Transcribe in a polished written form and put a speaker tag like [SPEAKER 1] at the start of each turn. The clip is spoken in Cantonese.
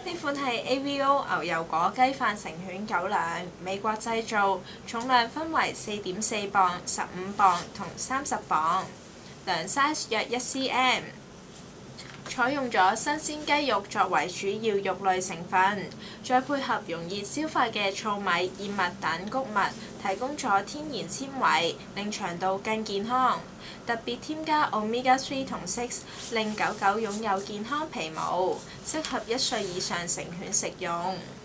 [SPEAKER 1] 呢款係 AVO 牛油果雞飯成犬狗糧，美國製造，重量分為4.4磅、15磅同30磅，量 size 約1cm。採用咗新鮮雞肉作為主要肉類成分，再配合容易消化嘅糙米、燕麥等穀物，提供咗天然纖維，令腸道更健康。特別添加 Omega 3同6，令狗狗擁有健康皮毛，適合1歲以上成犬食用。